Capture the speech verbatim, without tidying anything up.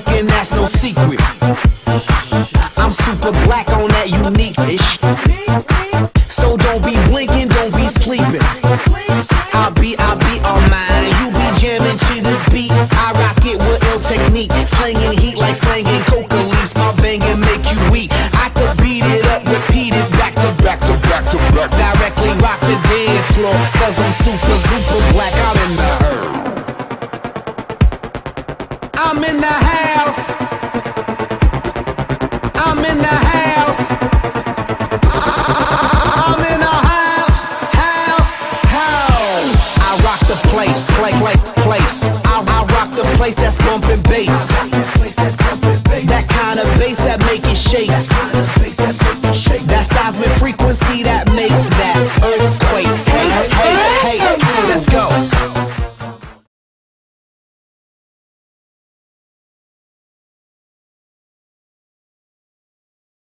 thinking that's no secret. I'm super black on that unique-ish. So don't be blinking, don't be sleeping. I'll be, I'll be on mine. You be jamming to this beat. I rock it with ill technique, slinging heat like slanging coca leaves. My banging make you weak. I could beat it up, repeat it, back to back to back to back. Directly rock the dance floor, cause I'm super, super black out in the herd. I'm in the house. I'm in the house. I'm in the house, house, house. I rock the place, play, play, place. I, I rock the place that's bumping bass. That kind of bass that make it shake. That seismic frequency that make that